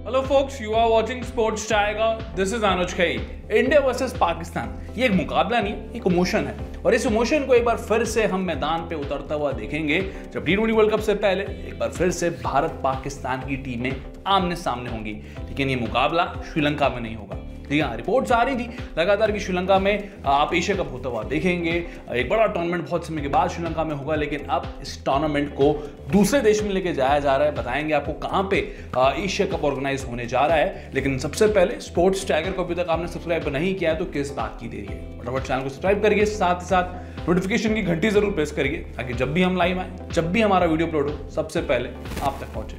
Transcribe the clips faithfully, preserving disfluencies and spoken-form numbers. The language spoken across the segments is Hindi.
Hello folks, you are watching Sports Tiger. This is Anuj Khai. India versus Pakistan, ये एक मुकाबला नहीं, एक इमोशन है और इस इमोशन को एक बार फिर से हम मैदान पे उतरता हुआ देखेंगे जब टी ट्वेंटी वर्ल्ड कप से पहले एक बार फिर से भारत पाकिस्तान की टीमें आमने सामने होंगी। लेकिन ये मुकाबला श्रीलंका में नहीं होगा। जी हाँ, रिपोर्ट्स आ रही थी लगातार कि श्रीलंका में आप एशिया कप होता हुआ देखेंगे। एक बड़ा टूर्नामेंट बहुत समय के बाद श्रीलंका में होगा, लेकिन अब इस टूर्नामेंट को दूसरे देश में लेके जाया जा रहा है। बताएंगे आपको कहाँ पे एशिया कप ऑर्गेनाइज होने जा रहा है। लेकिन सबसे पहले स्पोर्ट्स टाइगर को अभी तक आपने सब्सक्राइब नहीं किया है तो किस बात की देरी है, फटाफट चैनल को सब्सक्राइब करिए, साथ ही साथ नोटिफिकेशन की घंटी जरूर प्रेस करिए ताकि जब भी हम लाइव आए, जब भी हमारा वीडियो अपलोड हो, सबसे पहले आप तक पहुंचे।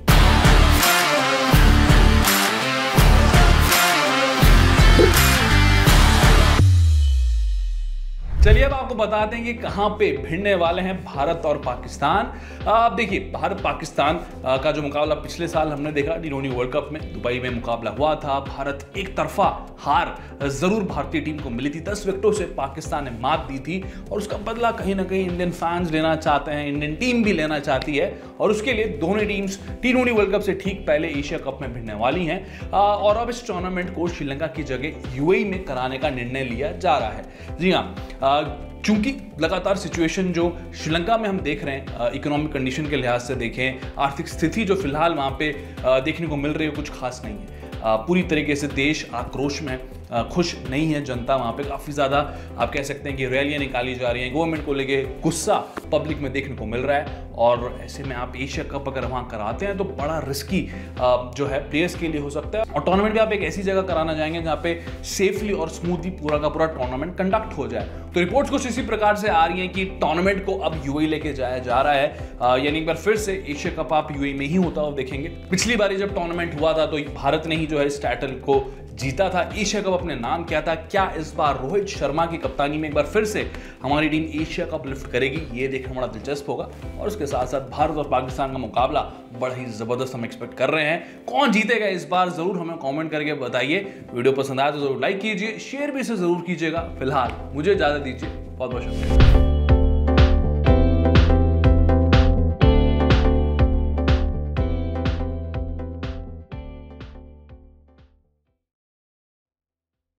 चलिए अब आपको बताते हैं कि कहां पे भिड़ने वाले हैं भारत और पाकिस्तान। आप देखिए, भारत पाकिस्तान का जो मुकाबला पिछले साल हमने देखा टी ट्वेंटी वर्ल्ड कप में दुबई में मुकाबला हुआ था। भारत एक तरफा हार जरूर भारतीय टीम को मिली थी, दस विकेटों से पाकिस्तान ने मात दी थी और उसका बदला कहीं ना कहीं इंडियन फैंस लेना चाहते हैं, इंडियन टीम भी लेना चाहती है और उसके लिए दोनों teams T twenty World Cup से ठीक पहले एशिया कप में भिड़ने वाली हैं। और अब इस टूर्नामेंट को श्रीलंका की जगह यूएई में कराने का निर्णय लिया जा रहा है। जी हाँ, चूंकि लगातार सिचुएशन जो श्रीलंका में हम देख रहे हैं, इकोनॉमिक कंडीशन के लिहाज से देखें, आर्थिक स्थिति जो फिलहाल वहाँ पे देखने को मिल रही है कुछ खास नहीं है। पूरी तरीके से देश आक्रोश में है, खुश नहीं है जनता। वहाँ पे काफ़ी ज़्यादा आप कह सकते हैं कि रैलियाँ निकाली जा रही हैं, गवर्नमेंट को लेके गुस्सा पब्लिक में देखने को मिल रहा है। और ऐसे में आप एशिया कप अगर वहाँ कराते हैं तो बड़ा रिस्की जो है प्लेयर्स के लिए हो सकता है। और टूर्नामेंट भी आप एक ऐसी जगह कराना जाएंगे जहाँ पे सेफली और स्मूथली पूरा का पूरा टूर्नामेंट कंडक्ट हो जाए। तो रिपोर्ट्स कुछ इसी प्रकार से आ रही हैं कि टूर्नामेंट को अब यूएई लेके जाया जा रहा है, यानी एक बार फिर से एशिया कप आप यूएई में ही होता हुआ देखेंगे। पिछली बार जब टूर्नामेंट हुआ था तो भारत ने ही जो है इस टाइटल को जीता था, एशिया कप अपने नाम किया था। क्या इस बार रोहित शर्मा की कप्तानी में एक बार फिर से हमारी टीम एशिया कप लिफ्ट करेगी, ये देखना बड़ा दिलचस्प होगा। और उसके साथ साथ भारत और पाकिस्तान का मुकाबला बड़ा ही जबरदस्त हम एक्सपेक्ट कर रहे हैं। कौन जीतेगा इस बार जरूर हमें कमेंट करके बताइए। वीडियो पसंद आए तो जरूर लाइक कीजिए, शेयर भी इसे जरूर कीजिएगा। फिलहाल मुझे इजाजत दीजिए, बहुत बहुत शुक्रिया।